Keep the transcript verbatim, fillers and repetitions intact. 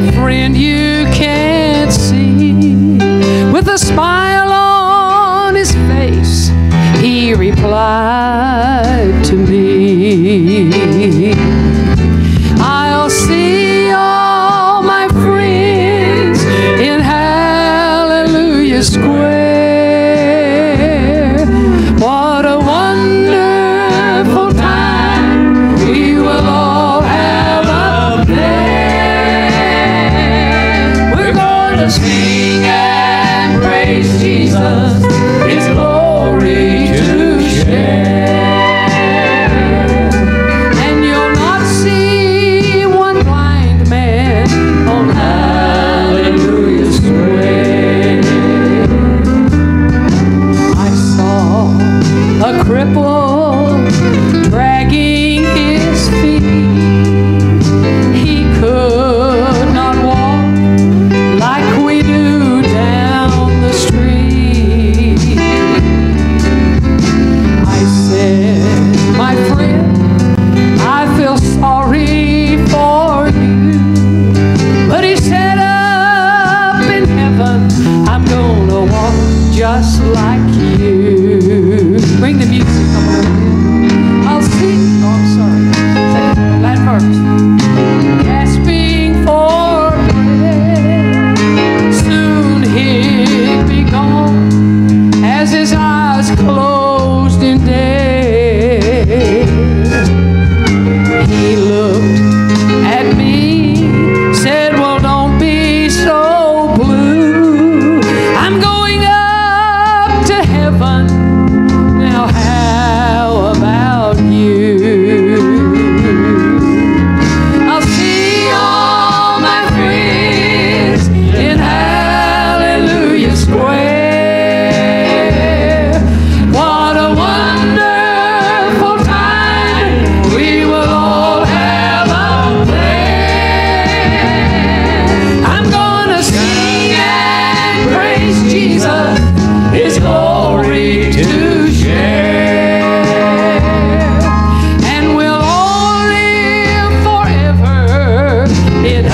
friend you can't see. With a smile on his face, he replied to me, I'll see all my friends in Hallelujah Square. What a wonderful time we will all have up there. We're going to sing and praise Jesus, His glory to share. And you'll not see one blind man on Hallelujah Square. I saw a cripple dragging his feet. He could not walk like we do down the street. I said, my friend, I feel sorry for you. But he said, up in heaven, I'm gonna walk just like you. Bring the music, come on. I'll sing. Oh, I'm sorry. Second, that verse. Gasping for breath, soon he'd be gone as his eyes closed in death. He looked at me, said, well, don't be so blue. I'm going up to heaven. Now how about you? I'll see all my friends in Hallelujah Square. What a wonderful time we will all have up there. I'm gonna sing and praise Jesus, His glory to share. And we'll all live forever in